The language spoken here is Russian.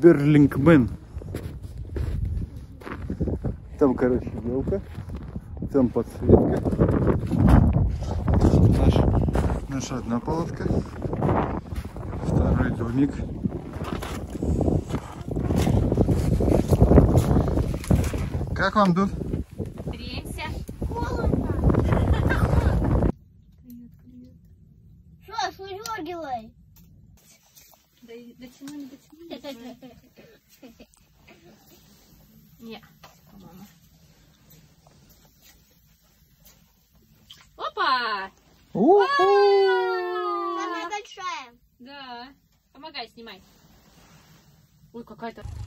Берлингмен. Там, короче, елка. Там подсветка. Наша одна палатка. Второй домик. Как вам тут? Греемся. Холодно. Что выдергивай? Дотяну, не дотяну. Не, по-моему. Опа! Самая большая. Да. Помогай, снимай. Ой, какая-то...